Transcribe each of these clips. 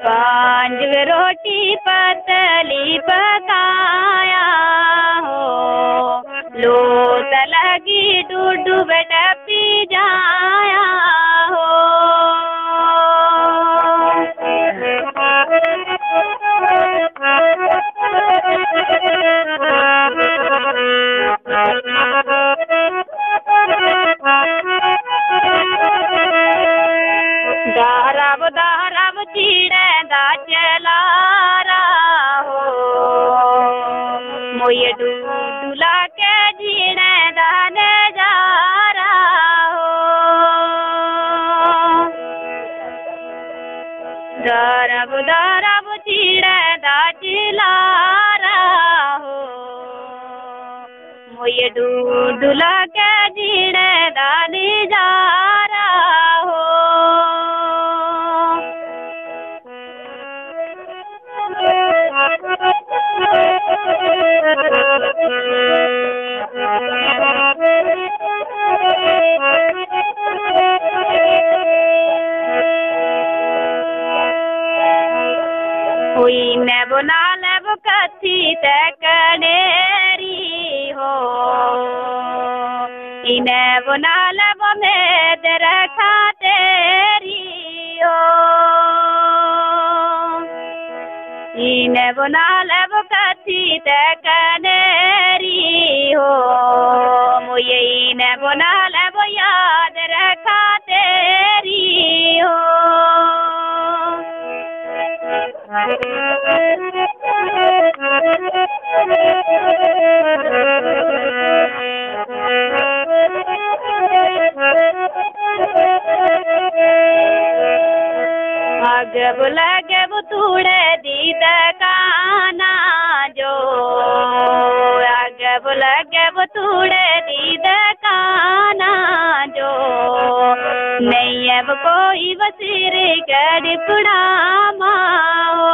पांच रोटी पतली पकाया हो, लोट लगी डूडू बेटा पी जाया हो। दारब चीड़े दा चलारा हो, मोये डूडूला के जीने दा नजारा हो। दारब चीड़े दा चलारा हो, मोये डूडूला के जीने दा नजारा हो। हुई मैं बना लब कथी ते कनेरी हो, इन्हें बना लब में रखा तेरी हो। इन्हें बना लब कथी ते कनेरी हो, मुझे इन्हें बना लब याद रखा तेरी हो। लगे बुतूड़े दी दकाना जो, आगे लगे बुतूड़े दी दकाना जो, नहीं अब कोई बसीर कर पड़ामा हो।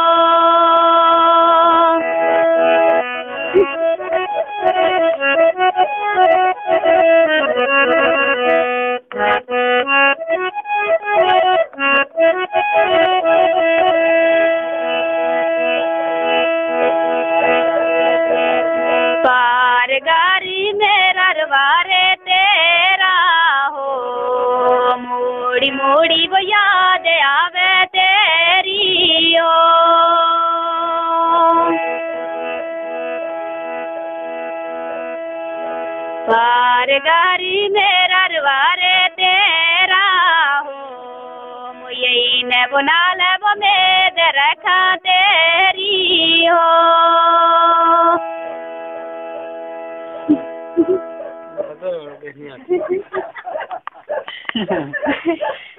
गारी मेरा रवारे तेरा हो, मोड़ी मोड़ी वो याद आवे तेरी हो। पार गारी मेरा रवारे तेरा हो, मुझे ने बुना लब में रखा तेरी हो। देखिए